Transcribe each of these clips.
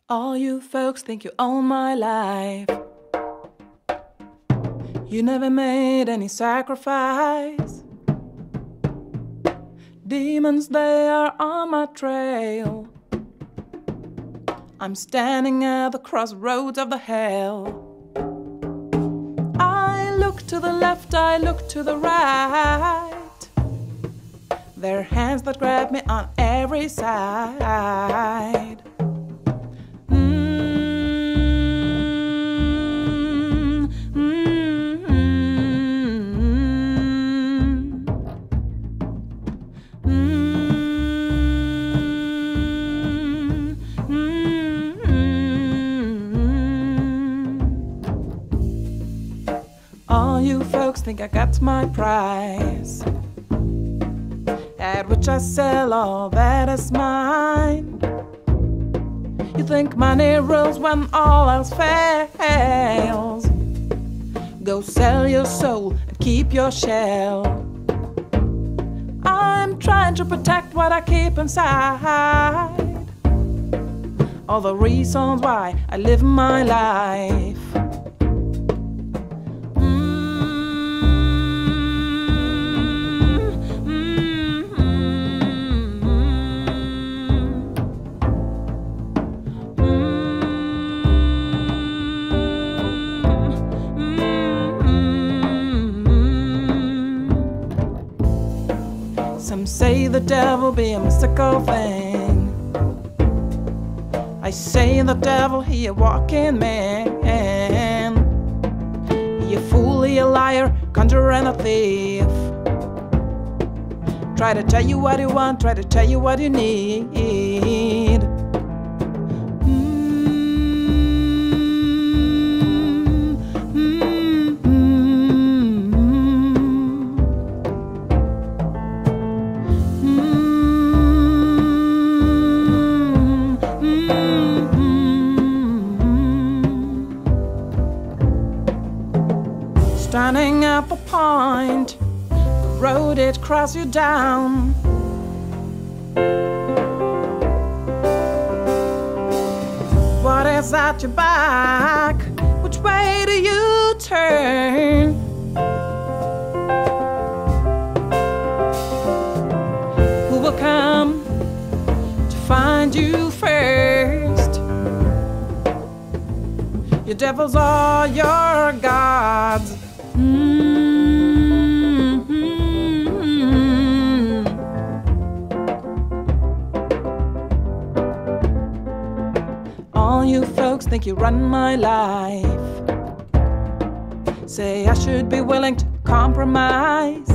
All you folks think you own my life. You never made any sacrifice. Demons, they are on my trail. I'm standing at the crossroads of the hell. I look to the left, I look to the right. There are hands that grab me on every side. All you folks think I got my price, at which I sell all that is mine. You think money rules when all else fails. Go sell your soul and keep your shell. I'm trying to protect what I keep inside, all the reasons why I live my life. Some say the devil be a mystical thing. I say the devil, he a walking man. He a fool, he a liar, conjurer and a thief. Try to tell you what you want, try to tell you what you need. Standing up a point, the road it crosses you down. What is at your back? Which way do you turn? Who will come to find you first? Your devils are your gods. All you folks think you run my life, say I should be willing to compromise.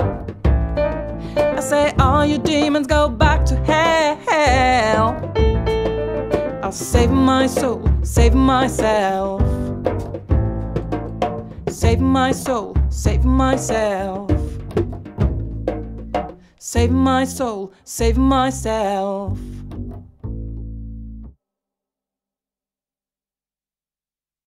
I say all you demons go back to hell. I'll save my soul, save myself. Save my soul, save myself. Save my soul, save myself.